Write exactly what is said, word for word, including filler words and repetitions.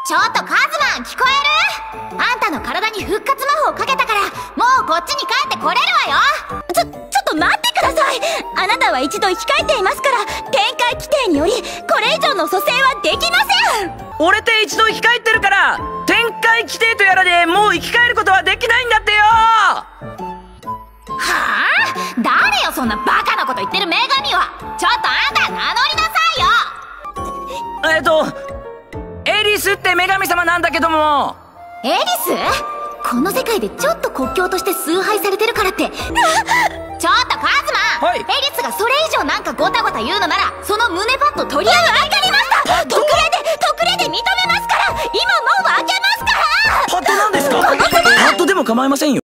ちょっとカズマン聞こえる？あんたの体に復活魔法かけたからもうこっちに帰ってこれるわよ。 ちょ、ちょっと待ってください。あなたは一度生き返っていますから、天界規定によりこれ以上の蘇生はできません。 俺って一度生き返ってるから、天界規定とやらでもう生き返ることはできないんだってよ。 はあ？誰よそんなバカなこと言ってる女神は。ちょっとあんた名乗りなさいよ。 えっとエリスって女神様なんだけども。 エリス？この世界でちょっと国境として崇拝されてるからってちょっとカズマン、はい、エリスがそれ以上なんかゴタゴタ言うのならその胸パッド取り上げ。わかりました。特例で特例で認めますから。今もう開けますから。 パッドなんですか？パッドでも構いませんよ。